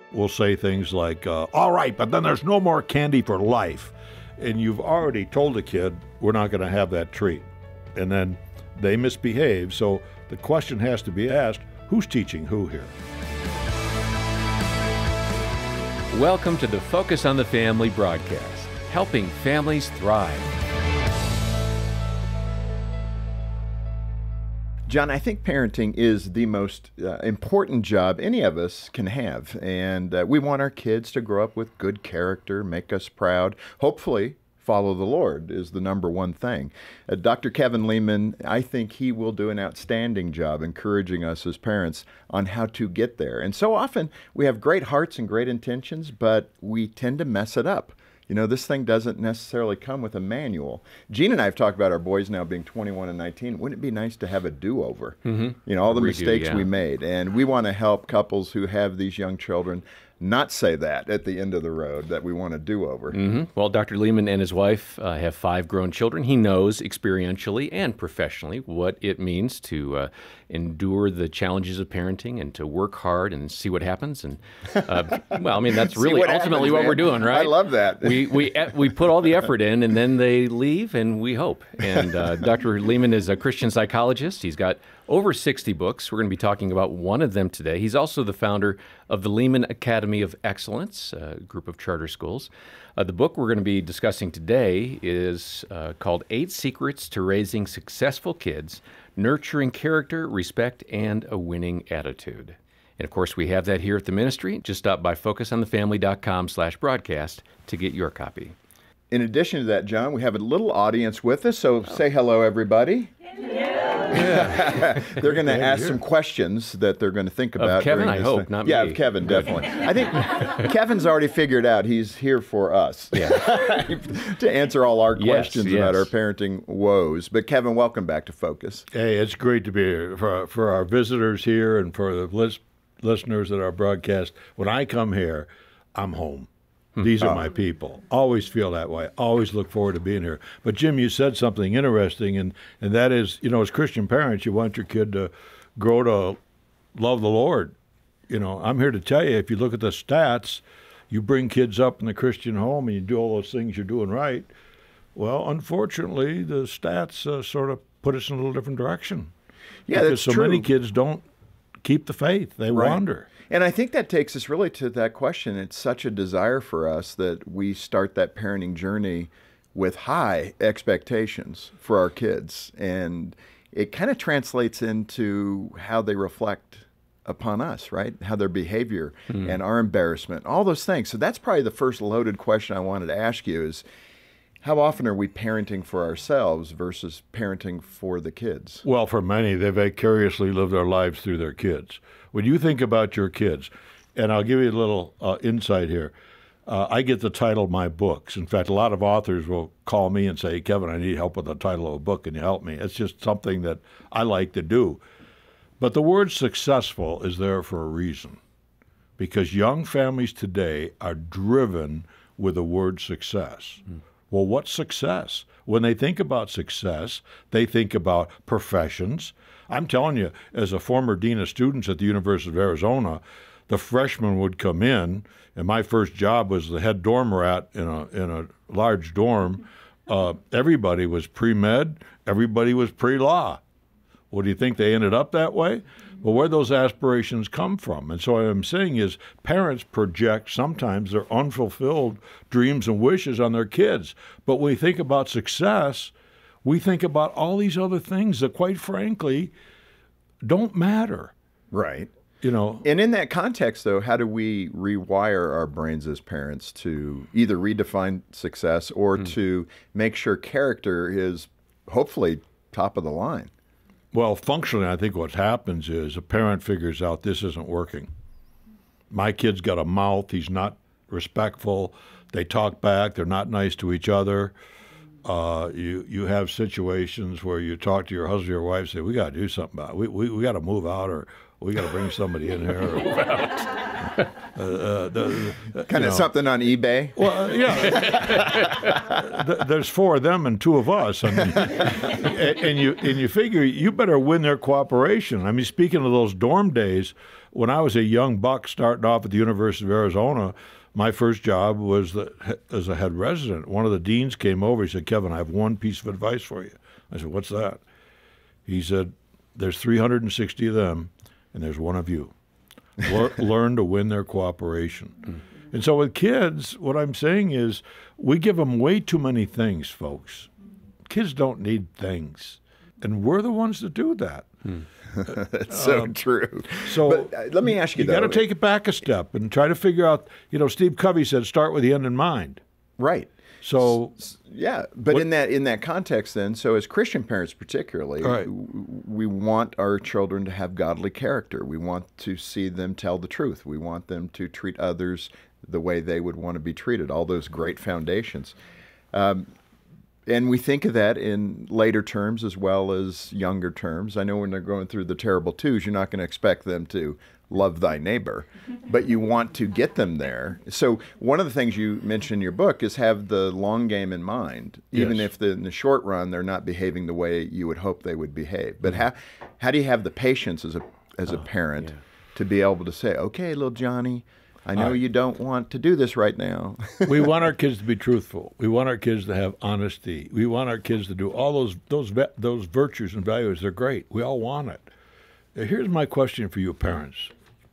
will say things like, all right, but then there's no more candy for life. And you've already told the kid, we're not going to have that treat. And then they misbehave. So the question has to be asked, who's teaching who here? Welcome to the Focus on the Family broadcast, helping families thrive. John, I think parenting is the most important job any of us can have. And we want our kids to grow up with good character, make us proud, hopefully follow the Lord is the number one thing. Dr. Kevin Leman, I think he will do an outstanding job encouraging us as parents on how to get there. And so often we have great hearts and great intentions, but we tend to mess it up. You know, this thing doesn't necessarily come with a manual. Gene and I have talked about our boys now being 21 and 19. Wouldn't it be nice to have a do-over? You know, all the mistakes we made. And we want to help couples who have these young children not say that at the end of the road, that we want a do-over. Well, Dr. Leman and his wife have 5 grown children. He knows experientially and professionally what it means to endure the challenges of parenting and to work hard and see what happens. And well, I mean, that's really ultimately what we're doing, right? I love that. We put all the effort in, and then they leave, and we hope. And Dr. Leman is a Christian psychologist. He's got over 60 books. We're going to be talking about one of them today. He's also the founder of the Leman Academy of Excellence, a group of charter schools. The book we're going to be discussing today is called 8 Secrets to Raising Successful Kids, Nurturing Character, Respect, and a Winning Attitude. And of course, we have that here at the ministry. Just stop by focusonthefamily.com/broadcast to get your copy. In addition to that, John, we have a little audience with us, so say hello, everybody. Yeah. They're going to ask some questions that they're going to think about. Of Kevin, I hope, not me. Yeah, of Kevin, definitely. I think Kevin's already figured out he's here for us to answer all our questions about our parenting woes. But Kevin, welcome back to Focus. Hey, it's great to be here. For our visitors here and for the listeners at our broadcast, when I come here, I'm home. These are my people. Always feel that way. Always look forward to being here. But Jim, you said something interesting, and that is, you know, as Christian parents, you want your kid to grow to love the Lord. You know, I'm here to tell you, if you look at the stats, you bring kids up in the Christian home and you do all those things you're doing right. Well, unfortunately, the stats sort of put us in a little different direction. Yeah, because that's true. Many kids don't keep the faith. They wander. And I think that takes us really to that question. It's such a desire for us that we start that parenting journey with high expectations for our kids. And it kind of translates into how they reflect upon us, right? How their behavior and our embarrassment, all those things. So that's probably the first loaded question I wanted to ask you is, how often are we parenting for ourselves versus parenting for the kids? Well, for many, they vicariously live their lives through their kids. When you think about your kids, and I'll give you a little insight here, I get the title of my books. In fact, a lot of authors will call me and say, Kevin, I need help with the title of a book. Can you help me? It's just something that I like to do. But the word successful is there for a reason, because young families today are driven with the word success. Well, what's success? When they think about success, they think about professions. I'm telling you, as a former dean of students at the University of Arizona, the freshmen would come in, and my first job was the head dorm rat in a large dorm. Everybody was pre-med, everybody was pre-law. Well, do you think they ended up that way? Well, where those aspirations come from. And so what I'm saying is parents project sometimes their unfulfilled dreams and wishes on their kids. But when we think about success, we think about all these other things that, quite frankly, don't matter. Right. You know. And in that context, though, how do we rewire our brains as parents to either redefine success or to make sure character is hopefully top of the line? Well, functionally, I think what happens is a parent figures out this isn't working. My kid's got a mouth. He's not respectful. They talk back. They're not nice to each other. You have situations where you talk to your husband or your wife and say, we got to do something about it. We got to move out, or we got to bring somebody in here. Kind of something on eBay. Well, yeah. There's 4 of them and 2 of us. I mean, and you figure you better win their cooperation. I mean, speaking of those dorm days, when I was a young buck starting off at the University of Arizona, my first job was as a head resident. One of the deans came over. He said, "Kevin, I have one piece of advice for you." I said, "What's that?" He said, "There's 360 of them, and there's one of you. Learn to win their cooperation." And so with kids, what I'm saying is we give them way too many things, folks. Kids don't need things, and we're the ones that do that. That's so true. So but, let me ask you, you got to take it back a step and try to figure out, Steve Covey said, start with the end in mind. Right. So yeah, but in that context then, so as Christian parents particularly, right, we want our children to have godly character. We want to see them tell the truth. We want them to treat others the way they would want to be treated, all those great foundations. And we think of that in later terms as well as younger terms. I know when they're going through the terrible twos, you're not going to expect them to love thy neighbor, but you want to get them there. So one of the things you mention in your book is have the long game in mind, even yes, if in the short run they're not behaving the way you would hope they would behave. But how do you have the patience as a parent to be able to say, okay, little Johnny, I know you don't want to do this right now. We want our kids to be truthful. We want our kids to have honesty. We want our kids to do all those virtues and values. They're great. We all want it. Here's my question for you parents.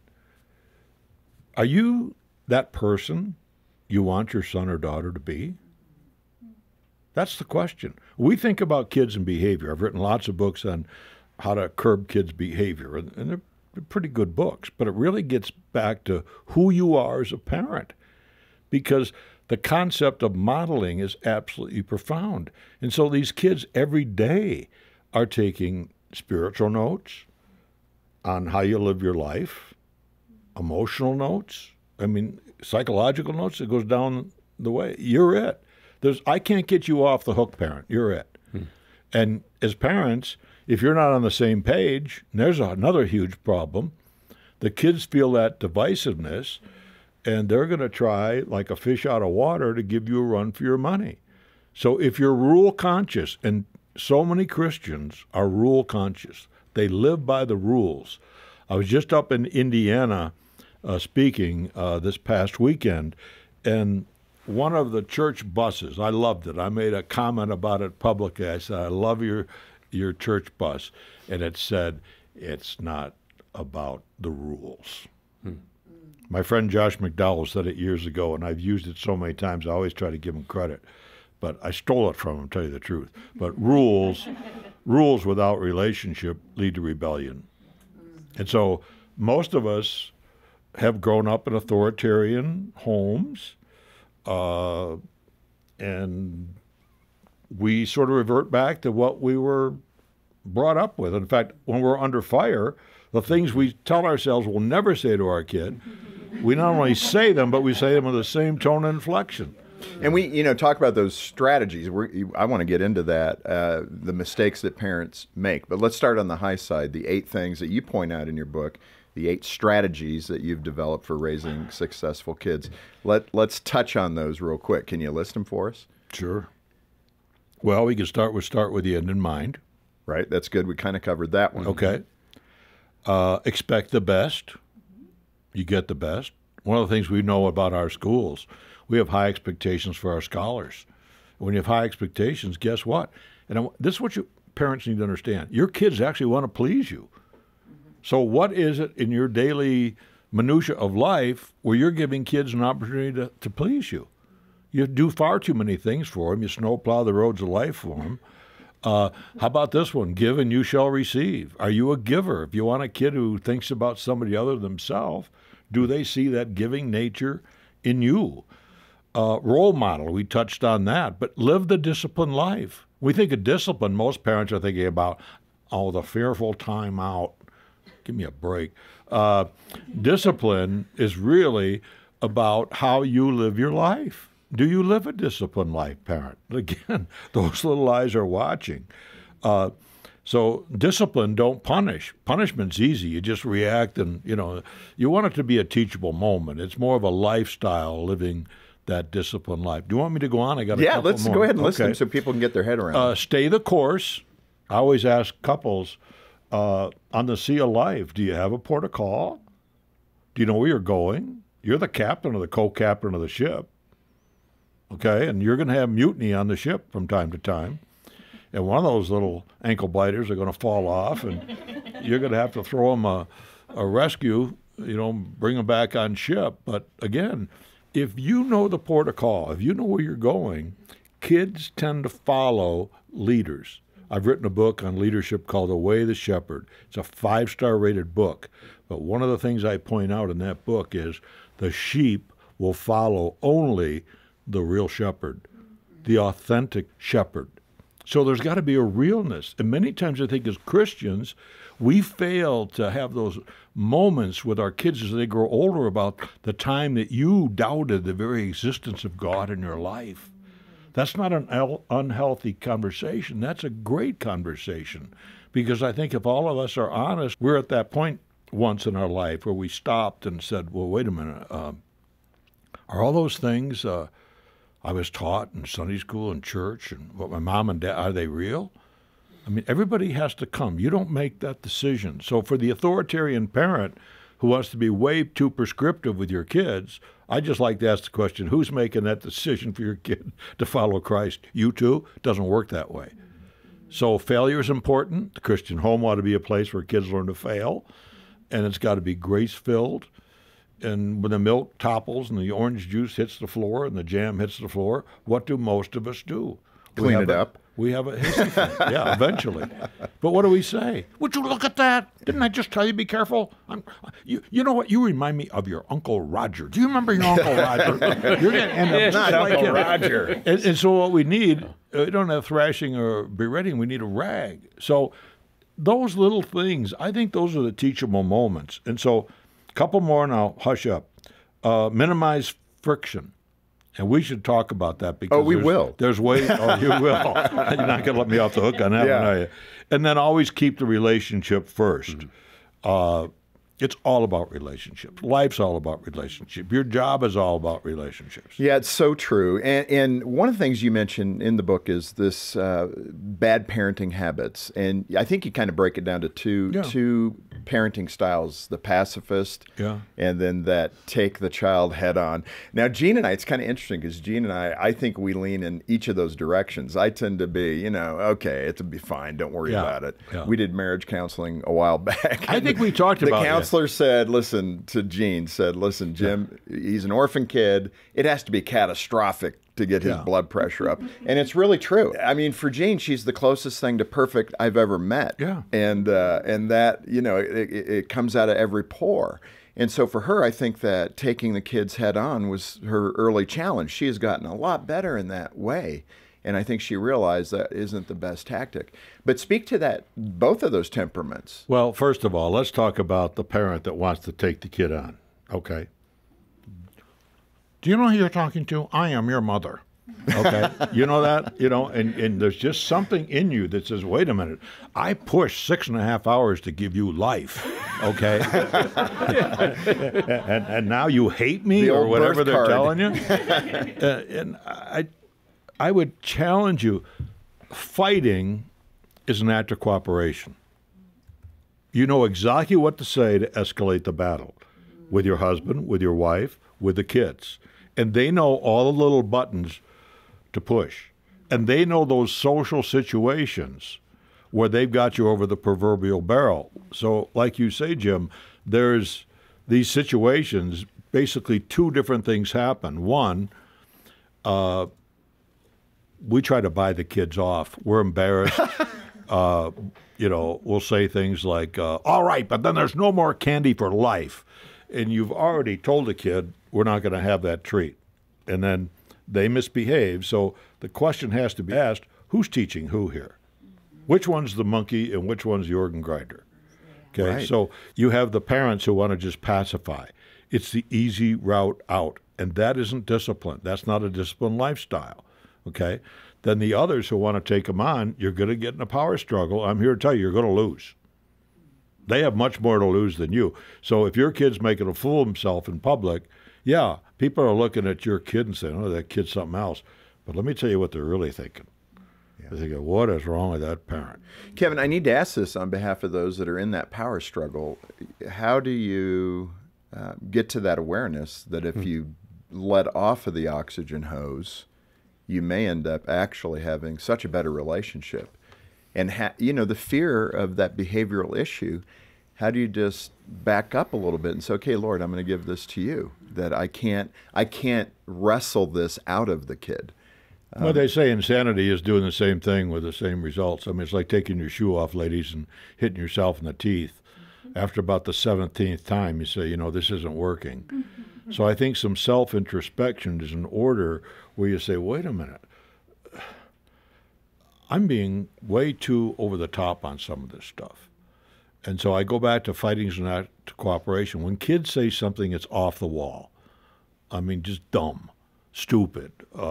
Are you that person you want your son or daughter to be? That's the question. We think about kids and behavior. I've written lots of books on how to curb kids' behavior, and they're pretty good books, but it really gets back to who you are as a parent, because the concept of modeling is absolutely profound. And so these kids every day are taking spiritual notes on how you live your life, emotional notes, psychological notes. It goes down the way. You're it. I can't get you off the hook, parent. You're it. And as parents, if you're not on the same page, and there's another huge problem. The kids feel that divisiveness, and they're going to try, like a fish out of water, to give you a run for your money. So if you're rule conscious, and so many Christians are rule conscious, they live by the rules. I was just up in Indiana speaking this past weekend, and one of the church buses, I loved it. I made a comment about it publicly. I said, I love your church bus. And it said, it's not about the rules. My friend Josh McDowell said it years ago, and I've used it so many times, I always try to give him credit. But I stole it from him, to tell you the truth. But rules without relationship lead to rebellion. And so most of us have grown up in authoritarian homes, and we sort of revert back to what we were brought up with. In fact, when we're under fire, the things we tell ourselves we'll never say to our kid, we not only say them, but we say them with the same tone and inflection. And we, talk about those strategies. I want to get into that, the mistakes that parents make. But let's start on the high side, the 8 things that you point out in your book, the 8 strategies that you've developed for raising successful kids. Let's touch on those real quick. Can you list them for us? Sure. Well, we can start with the end in mind. Right, that's good. We kind of covered that one. Okay. Expect the best. You get the best. One of the things we know about our schools, we have high expectations for our scholars. When you have high expectations, guess what? And this is what you parents need to understand. Your kids actually want to please you. So what is it in your daily minutia of life where you're giving kids an opportunity to please you? You do far too many things for them. You snowplow the roads of life for them. How about this one? Give and you shall receive. Are you a giver? If you want a kid who thinks about somebody other than themselves, do they see that giving nature in you? Role model, we touched on that, but live the disciplined life. We think of discipline, most parents are thinking about, the fearful time out. Give me a break. Discipline is really about how you live your life. Do you live a disciplined life, parent? Again, those little eyes are watching. So discipline, don't punish. Punishment's easy. You just react and, you want it to be a teachable moment. It's more of a lifestyle, living that disciplined life. Do you want me to go on? I got a couple let's more. go ahead and Okay. listen so people can get their head around it. Stay the course. I always ask couples, on the sea of life, do you have a port of call? Do you know where you're going? You're the captain or the co-captain of the ship. Okay, and you're going to have mutiny on the ship from time to time. And one of those little ankle biters are going to fall off, and you're going to have to throw them a rescue, bring them back on ship. But again, if you know the port of call, if you know where you're going, kids tend to follow leaders. I've written a book on leadership called Away the Shepherd. It's a 5-star rated book. But one of the things I point out in that book is the sheep will follow only the real shepherd, the authentic shepherd. So there's got to be a realness. And many times I think as Christians, we fail to have those moments with our kids as they grow older about the time that you doubted the very existence of God in your life. That's not an unhealthy conversation. That's a great conversation. Because I think if all of us are honest, we're at that point once in our life where we stopped and said, well, wait a minute, are all those things I was taught in Sunday school and church and what my mom and dad, are they real? I mean, everybody has to come. You don't make that decision. So for the authoritarian parent who wants to be way too prescriptive with your kids, I just like to ask the question, who's making that decision for your kid to follow Christ? You too? It doesn't work that way. So failure is important. The Christian home ought to be a place where kids learn to fail, and it's got to be grace-filled. And when the milk topples and the orange juice hits the floor and the jam hits the floor, what do most of us do? Clean it up. We have a hissy fit. Yeah, eventually. But what do we say? Would you look at that? Didn't I just tell you be careful? You know what? You remind me of your Uncle Roger. Do you remember your Uncle Roger? You're going to end up just like Uncle him. Roger. And so what we need, we don't have thrashing or berating. We need a rag. So those little things, I think those are the teachable moments. And so a couple more and I'll hush up. Minimize friction. And we should talk about that because there's ways. Oh, you will. You're not going to let me off the hook on that one, are you? And then always keep the relationship first. It's all about relationships. Life's all about relationships. Your job is all about relationships. Yeah, it's so true. And one of the things you mentioned in the book is this bad parenting habits. And I think you kind of break it down to two parenting styles, the pacifist and then that take the child head on. Now, Gene and I, it's kind of interesting because Gene and I think we lean in each of those directions. I tend to be, okay, it'll be fine. Don't worry about it. Yeah. We did marriage counseling a while back. I think we talked about the counselor said, listen, Jim, he's an orphan kid. It has to be catastrophic to get his blood pressure up. And it's really true. I mean, for Jean, she's the closest thing to perfect I've ever met. Yeah. And that, it comes out of every pore. And so for her, I think that taking the kids head on was her early challenge. She has gotten a lot better in that way. And I think she realized that isn't the best tactic. But speak to that, both of those temperaments. Well, first of all, let's talk about the parent that wants to take the kid on. Okay. Do you know who you're talking to? I am your mother. Okay. You know that? And there's just something in you that says, wait a minute, I pushed 6.5 hours to give you life. Okay. and now you hate me or whatever they're telling you. And I would challenge you. Fighting is an act of cooperation. You know exactly what to say to escalate the battle with your husband, with your wife, with the kids. And they know all the little buttons to push. And they know those social situations where they've got you over the proverbial barrel. So like you say, Jim, there's these situations, basically two different things happen. One, we try to buy the kids off. We're embarrassed. We'll say things like, all right, but then there's no more candy for life. And you've already told the kid, we're not going to have that treat. And then they misbehave. So the question has to be asked, who's teaching who here? Which one's the monkey and which one's the organ grinder? Okay, right. So you have the parents who want to just pacify. It's the easy route out. And that isn't discipline. That's not a disciplined lifestyle. okay? Then the others who want to take them on, you're going to get in a power struggle. I'm here to tell you, you're going to lose. They have much more to lose than you. So if your kid's making a fool of himself in public, yeah, people are looking at your kid and saying, oh, that kid's something else. But let me tell you what they're really thinking. Yeah. They're thinking, what is wrong with that parent? Kevin, I need to ask this on behalf of those that are in that power struggle. How do you get to that awareness that if you let off of the oxygen hose, you may end up actually having such a better relationship? And, the fear of that behavioral issue, how do you just back up a little bit and say, okay, Lord, I'm going to give this to you, that I can't wrestle this out of the kid? Well, they say insanity is doing the same thing with the same results. I mean, it's like taking your shoe off, ladies, and hitting yourself in the teeth. After about the 17th time, you say, this isn't working. So I think some self-introspection is in order where you say, wait a minute, I'm being way too over the top on some of this stuff. And so I go back to fighting is not to cooperation. When kids say something that's off the wall, I mean, just dumb, stupid,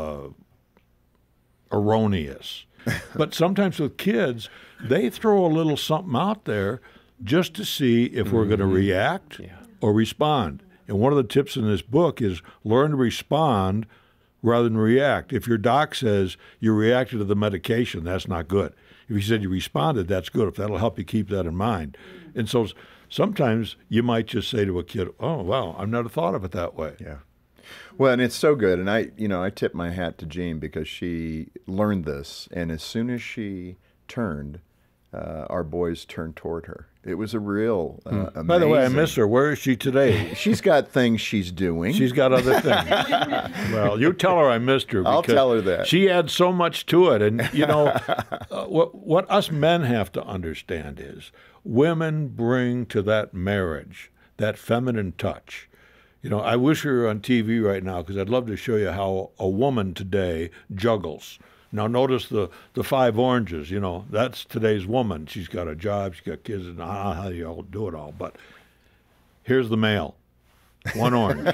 erroneous. But sometimes with kids, they throw a little something out there just to see if we're going to react or respond. And one of the tips in this book is learn to respond rather than react. If your doc says you reacted to the medication, that's not good. If he said you responded, that's good. If that'll help you keep that in mind. And so sometimes you might just say to a kid, oh, wow, I've never thought of it that way. Yeah. Well, and it's so good. And I tip my hat to Jean because she learned this. And as soon as she turned, our boys turned toward her. It was a real amazing. By the way, I miss her. Where is she today? She's got things she's doing. She's got other things. Well, you tell her I missed her. I'll tell her that. She adds so much to it. And, what us men have to understand is women bring to that marriage that feminine touch. I wish we were on TV right now because I'd love to show you how a woman today juggles. Now, notice the 5 oranges, that's today's woman. She's got a job, she's got kids, and how do you all do it all? But here's the male, 1 orange.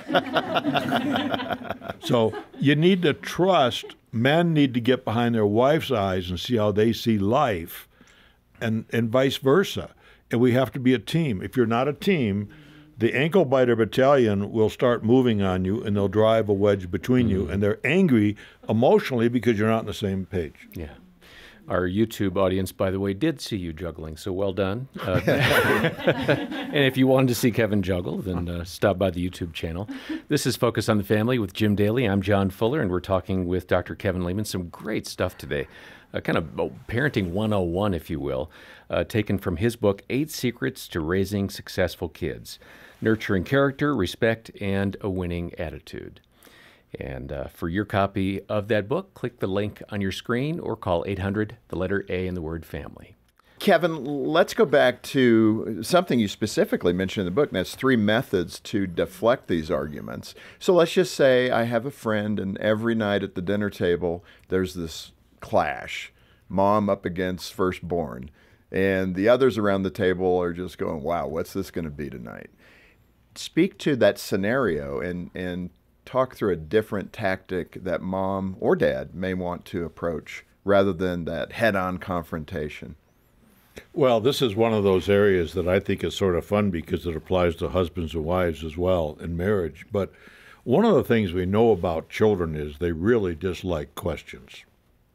So you need to trust, men need to get behind their wife's eyes and see how they see life, and vice versa. And we have to be a team. If you're not a team, the ankle biter battalion will start moving on you, and they'll drive a wedge between you, and they're angry emotionally because you're not on the same page. Yeah. Our YouTube audience, by the way, did see you juggling, so well done. And if you wanted to see Kevin juggle, then stop by the YouTube channel. This is Focus on the Family with Jim Daly. I'm John Fuller, and we're talking with Dr. Kevin Leman. Some great stuff today. Kind of parenting 101, if you will, taken from his book, 8 Secrets to Raising Successful Kids. Nurturing character, respect, and a winning attitude. And for your copy of that book, click the link on your screen or call 800, the letter A in the word family. Kevin, let's go back to something you specifically mentioned in the book, and that's 3 methods to deflect these arguments. So let's just say I have a friend, and every night at the dinner table, there's this clash, mom up against firstborn, and the others around the table are just going, wow, what's this going to be tonight? Speak to that scenario and talk through a different tactic that mom or dad may want to approach rather than that head-on confrontation. Well, this is one of those areas that I think is sort of fun because it applies to husbands and wives as well in marriage. But one of the things we know about children is they really dislike questions,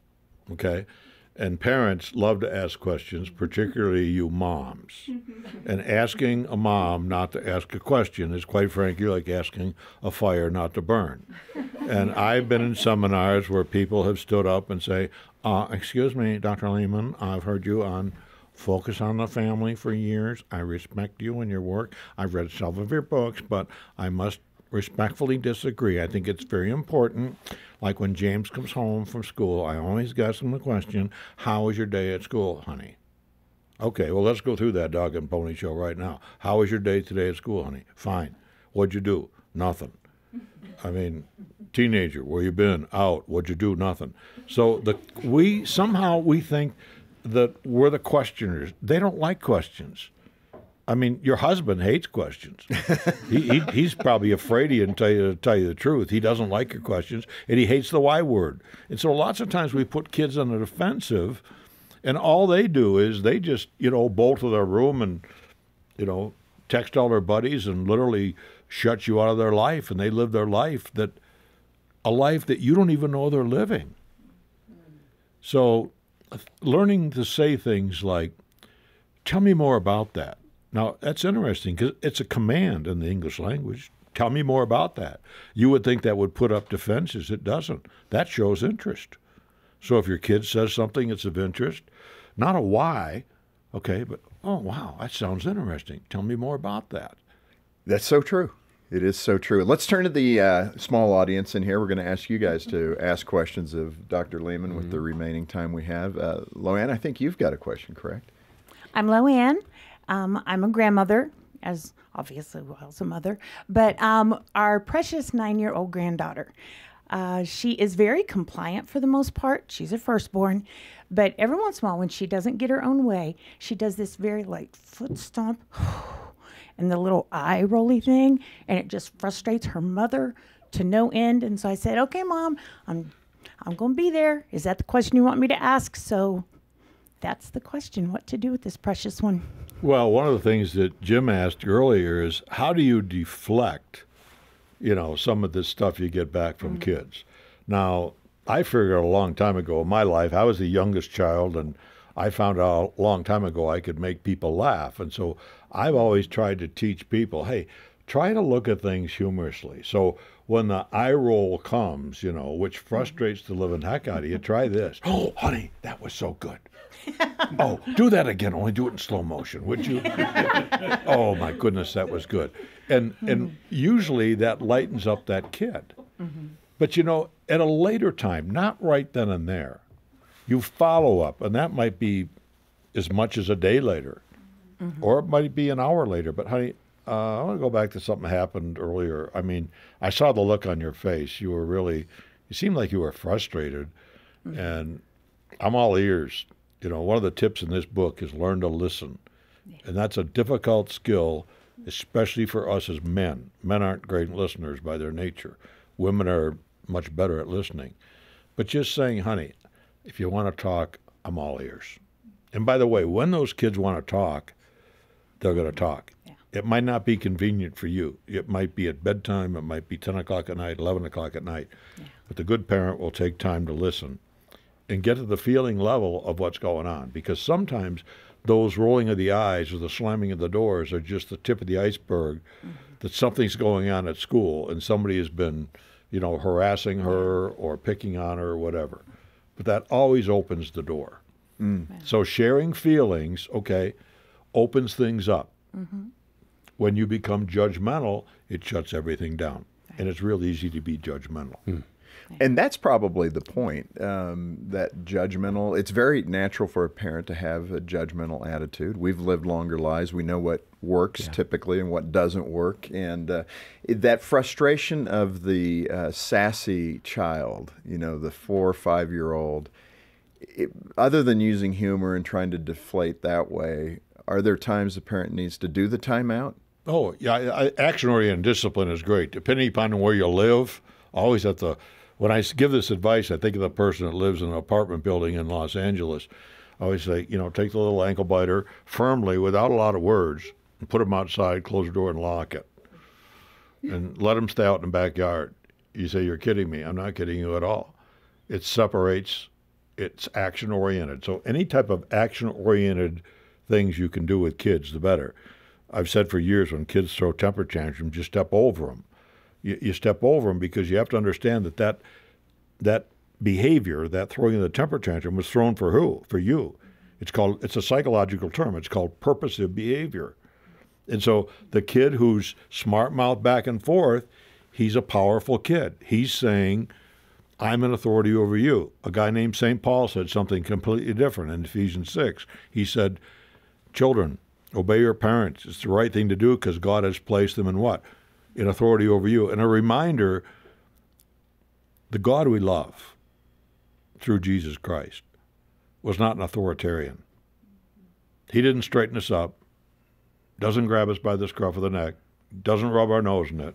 okay? And parents love to ask questions, particularly you moms. And asking a mom not to ask a question is, quite frankly, like asking a fire not to burn. And I've been in seminars where people have stood up and say, excuse me, Dr. Leman, I've heard you on Focus on the Family for years. I respect you and your work. I've read some of your books, but I must respectfully disagree. I think it's very important. Like when James comes home from school, I always ask him the question, how was your day at school, honey? Okay, well, let's go through that dog and pony show right now. How was your day today at school, honey? Fine. What'd you do? Nothing. I mean, teenager, where you been? Out. What'd you do? Nothing. So we think that we're the questioners. They don't like questions. I mean, your husband hates questions. He's probably afraid of you and tell you the truth. He doesn't like your questions, and he hates the why word. And so lots of times we put kids on the defensive, and all they do is they just, bolt to their room and, text all their buddies and literally shut you out of their life, and they live their life a life that you don't even know they're living. So learning to say things like, tell me more about that. Now, that's interesting because it's a command in the English language. Tell me more about that. You would think that would put up defenses. It doesn't. That shows interest. So if your kid says something that's of interest, not a why, okay, but, oh, wow, that sounds interesting. Tell me more about that. That's so true. It is so true. Let's turn to the small audience in here. We're going to ask you guys to ask questions of Dr. Leman with the remaining time we have. Loanne, I think you've got a question, correct? I'm Loanne. I'm a grandmother, as obviously was a mother, but our precious 9-year-old granddaughter. She is very compliant for the most part. She's a firstborn, but every once in a while when she doesn't get her own way, she does this very light foot stomp and the little eye rolly thing, and it just frustrates her mother to no end. And so I said, okay, Mom, I'm going to be there. Is that the question you want me to ask? So that's the question, what to do with this precious one. Well, one of the things that Jim asked earlier is how do you deflect, some of this stuff you get back from kids? Now, I figured a long time ago in my life, I was the youngest child, and I found out a long time ago I could make people laugh. And so I've always tried to teach people, hey, try to look at things humorously. So when the eye roll comes, which frustrates the living heck out of you, try this. Oh, honey, that was so good. Oh, do that again, only do it in slow motion, would you? Oh, my goodness, that was good. And usually that lightens up that kid. But, at a later time, not right then and there, you follow up, and that might be as much as a day later, or it might be an hour later. But, honey, I want to go back to something that happened earlier. I mean, I saw the look on your face. You seemed like you were frustrated, and I'm all ears. One of the tips in this book is learn to listen. And that's a difficult skill, especially for us as men. Men aren't great listeners by their nature. Women are much better at listening. But just saying, honey, if you want to talk, I'm all ears. And by the way, when those kids want to talk, they're going to talk. Yeah. It might not be convenient for you. It might be at bedtime. It might be 10 o'clock at night, 11 o'clock at night. Yeah. But the good parent will take time to listen and get to the feeling level of what's going on. Because sometimes those rolling of the eyes or the slamming of the doors are just the tip of the iceberg, that something's going on at school and somebody has been, harassing her or picking on her or whatever. But that always opens the door. So sharing feelings, opens things up. When you become judgmental, it shuts everything down. And it's real easy to be judgmental. And that's probably the point, that judgmental, it's very natural for a parent to have a judgmental attitude. We've lived longer lives. We know what works typically and what doesn't work. And that frustration of the sassy child, the 4 or 5-year-old, other than using humor and trying to deflate that way, are there times the parent needs to do the timeout? Oh, yeah. Action-oriented discipline is great. Depending upon where you live, always when I give this advice, I think of the person that lives in an apartment building in Los Angeles. I always say, take the little ankle biter firmly without a lot of words and put them outside, close the door and lock it. And let them stay out in the backyard. You say, you're kidding me. I'm not kidding you at all. It separates, it's action-oriented. So any type of action-oriented things you can do with kids, the better. I've said for years when kids throw temper tantrums, you step over them. You step over them because you have to understand that behavior, that throwing of the temper tantrum, was thrown for who? For you. It's a psychological term. It's called purposive behavior. And so the kid who's smart-mouthed back and forth, he's a powerful kid. He's saying, I'm an authority over you. A guy named St. Paul said something completely different in Ephesians 6. He said, children, obey your parents. It's the right thing to do because God has placed them in what? In authority over you. And a reminder, the God we love through Jesus Christ was not an authoritarian. He didn't straighten us up. doesn't grab us by the scruff of the neck, doesn't rub our nose in it.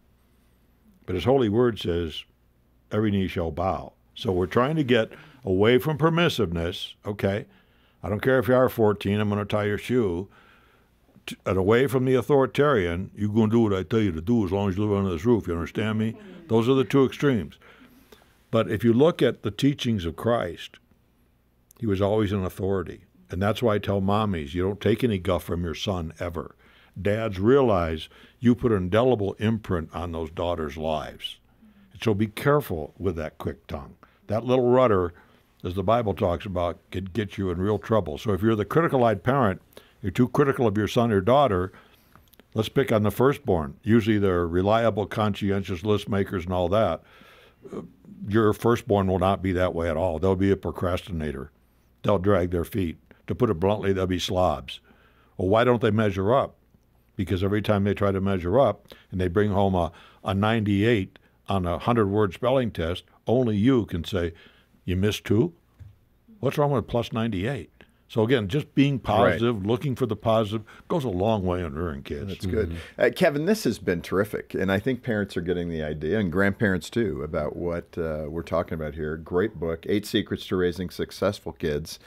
But his holy word says, every knee shall bow. So we're trying to get away from permissiveness, okay? I don't care if you are 14, I'm going to tie your shoe. And away from the authoritarian, you're going to do what I tell you to do as long as you live under this roof. You understand me? Those are the two extremes. But if you look at the teachings of Christ, he was always an authority. And that's why I tell mommies, you don't take any guff from your son ever. Dads, realize you put an indelible imprint on those daughters' lives. So be careful with that quick tongue. That little rudder, as the Bible talks about, could get you in real trouble. So if you're the critical-eyed parent, you're too critical of your son or daughter, let's pick on the firstborn. Usually they're reliable, conscientious list makers and all that. Your firstborn will not be that way at all. They'll be a procrastinator. They'll drag their feet. To put it bluntly, they'll be slobs. Well, why don't they measure up? Because every time they try to measure up and they bring home a 98 on a 100-word spelling test, only you can say, you missed 2? What's wrong with plus 98? So again, just being positive, looking for the positive, goes a long way in rearing kids. That's good. Kevin, this has been terrific, and I think parents are getting the idea, and grandparents too, about what we're talking about here. Great book, 8 Secrets to Raising Successful Kids.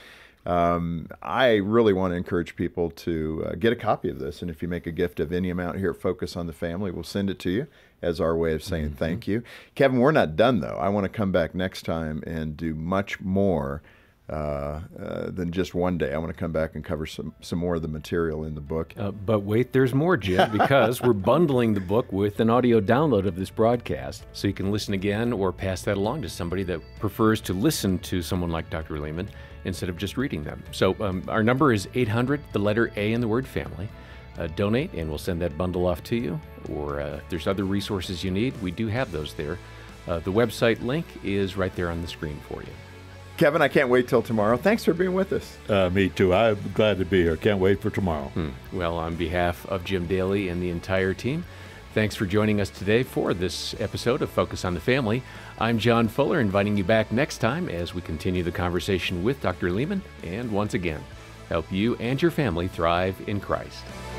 I really want to encourage people to get a copy of this, and if you make a gift of any amount here at Focus on the Family, we'll send it to you as our way of saying thank you. Kevin, we're not done, though. I want to come back next time and do much more than just one day. I want to come back and cover some more of the material in the book. But wait, there's more, Jim, because we're bundling the book with an audio download of this broadcast, so you can listen again or pass that along to somebody that prefers to listen to someone like Dr. Leman instead of just reading them. So our number is 800, the letter A in the word family. Donate, and we'll send that bundle off to you. Or if there's other resources you need, we do have those there. The website link is right there on the screen for you. Kevin, I can't wait till tomorrow. Thanks for being with us. Me too. I'm glad to be here. Can't wait for tomorrow. Well, on behalf of Jim Daly and the entire team, thanks for joining us today for this episode of Focus on the Family. I'm John Fuller, inviting you back next time as we continue the conversation with Dr. Leman and once again, help you and your family thrive in Christ.